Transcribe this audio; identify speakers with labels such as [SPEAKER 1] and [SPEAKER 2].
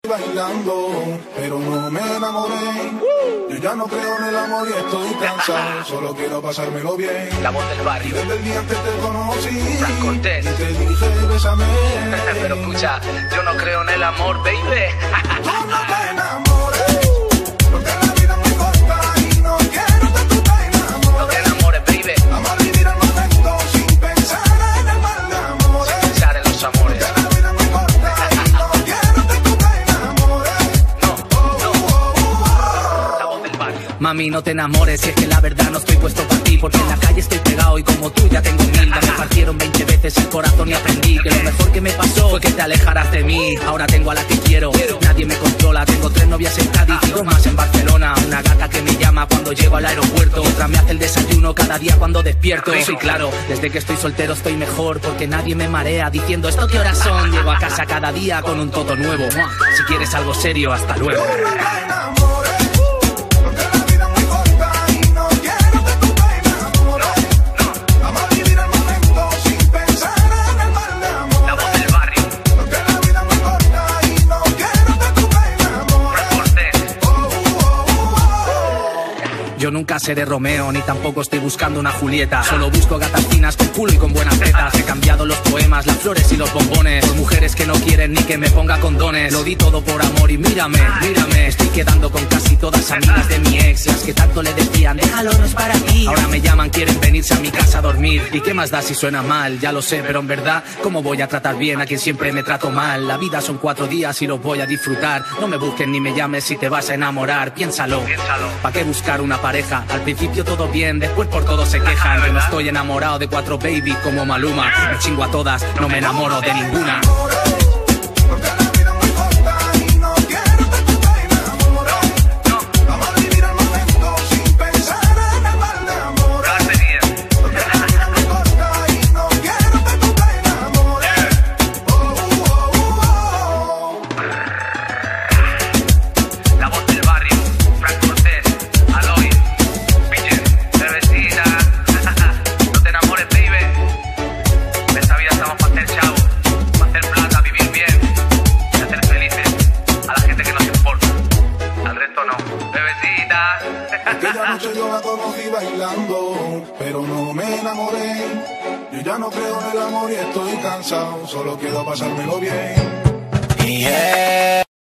[SPEAKER 1] bailando, pero no me enamoré. Yo ya no creo en el amor y estoy cansado, solo quiero pasármelo bien.
[SPEAKER 2] La voz del barrio.
[SPEAKER 1] Y desde el día que te conocí,
[SPEAKER 2] Fran Cortés.
[SPEAKER 1] y te dije bésame.
[SPEAKER 2] Pero escucha, yo no creo en el amor, baby.
[SPEAKER 1] Tú no te enamores, porque la vida es muy corta y no quiero que tú te enamores.
[SPEAKER 2] No te enamores, baby.
[SPEAKER 1] Vamos a vivir el momento sin pensar en el mal de amores.
[SPEAKER 2] Sin pensar en los amores.
[SPEAKER 1] Porque la vida es muy corta y no quiero que tú te enamores.
[SPEAKER 2] La voz del barrio. Mami, no te enamores, si es que la verdad no estoy puesto para ti. Porque en la calle estoy pegado y como tú ya tengo mil. Ya me partieron 20 veces el corazón y aprendí que lo mejor que me pasó fue que te alejaras de mí. Ahora tengo a la que quiero, nadie me controla. Tengo 3 novias en Cádiz y 2 más en Barcelona. Una gata que me llama cuando llego al aeropuerto, otra me hace el desayuno cada día cuando despierto. Sí, claro, desde que estoy soltero estoy mejor, porque nadie me marea diciendo ¿esto qué horas son? Llego a casa cada día con un todo nuevo. Si quieres algo serio, hasta luego.
[SPEAKER 1] Tú no te enamores, porque la vida es muy corta y no quiero que tú te enamores. Vamos a vivir el momento sin pensar en el mal de amores.
[SPEAKER 2] La voz del barrio.
[SPEAKER 1] Porque la vida es muy corta y no quiero que tú te enamores.
[SPEAKER 2] Yo nunca seré Romeo, ni tampoco estoy buscando una Julieta. Solo busco gatas finas con culo y con buenas tetas. He cambiado los poemas, las flores y los bombones por mujeres que no quieren ni que me ponga condones. Lo di todo por amor y mírame, mírame. Estoy quedando con casi todas amigas de mi ex, las que tanto le decían déjalo, no es para ti. Ahora me llaman, quieren venirse a mi casa a dormir. ¿Y qué más da si suena mal? Ya lo sé, pero en verdad ¿cómo voy a tratar bien a quien siempre me trato mal? La vida son 4 días y los voy a disfrutar. No me busques ni me llames si te vas a enamorar. Piénsalo. ¿Pa' qué buscar una pareja? Al principio todo bien, después por todo se quejan. Yo no estoy enamorado de 4 babies como Maluma. Me chingo a todas, no me enamoro de ninguna.
[SPEAKER 1] Porque la vida es muy corta y no quiero que tú te enamores. Vamos a vivir el momento sin pensar en el mal de amores. Porque la vida es muy corta y no quiero que tú te enamores.
[SPEAKER 2] La voz del barrio, Fran Cortés, Aloy, Piche, cervecita. No te enamores, baby. En esta vida estamos para hacer chavo, para hacer plata, vivir bien y hacer felices a la gente que nos importa. Al resto no. Bebecita.
[SPEAKER 1] Aquella noche yo la conocí bailando, pero no me enamoré. Yo ya no creo en el amor y estoy cansado, solo quiero pasármelo bien.
[SPEAKER 2] Yeah.